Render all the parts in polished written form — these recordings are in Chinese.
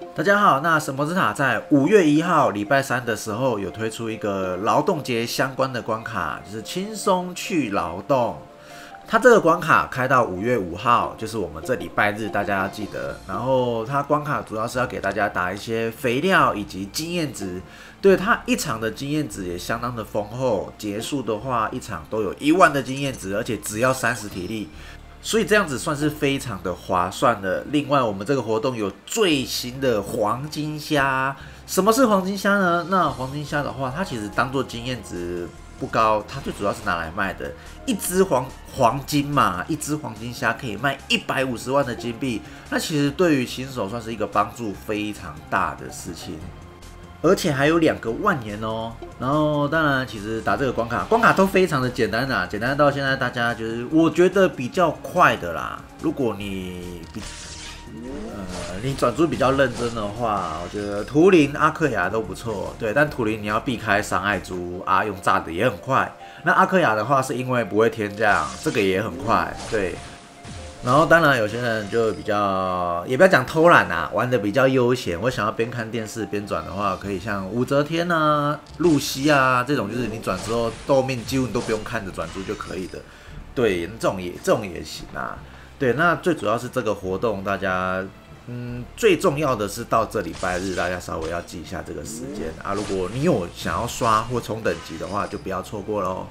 大家好，那神魔之塔在5月1号礼拜三的时候有推出一个劳动节相关的关卡，就是轻松去劳动。它这个关卡开到5月5号，就是我们这礼拜日，大家要记得。然后它关卡主要是要给大家打一些肥料以及经验值，对它一场的经验值也相当的丰厚。结束的话，一场都有1万的经验值，而且只要30体力。所以这样子算是非常的划算的。另外，我们这个活动有最新的黄金虾。什么是黄金虾呢？那黄金虾的话，它其实当做经验值不高，它最主要是拿来卖的。一只黄金嘛，一只黄金虾可以卖150万的金币。那其实对于新手算是一个帮助非常大的事情。而且还有2个万年哦，然后当然，其实打这个关卡都非常的简单啦，简单到现在大家就是我觉得比较快的啦。如果你转租比较认真的话，我觉得图灵、阿克亚都不错，对，但图灵你要避开伤害猪啊，用炸的也很快。那阿克亚的话是因为不会天降，这个也很快，对。然后当然有些人就比较，也不要讲偷懒啊，玩的比较悠闲。我想要边看电视边转的话，可以像武则天啊、露西啊这种，就是你转之后后面几乎你都不用看着转出就可以的。对，这种也行啊。对，那最主要是这个活动，大家最重要的是到这礼拜日，大家稍微要记一下这个时间啊。如果你有想要刷或冲等级的话，就不要错过喽。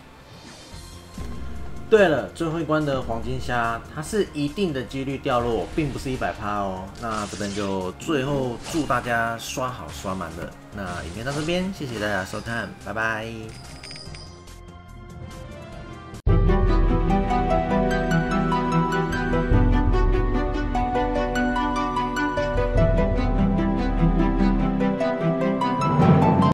对了，最后一关的黄金虾，它是一定的几率掉落，并不是100%哦。那这边就最后祝大家刷好刷满了。那影片到这边，谢谢大家收看，拜拜。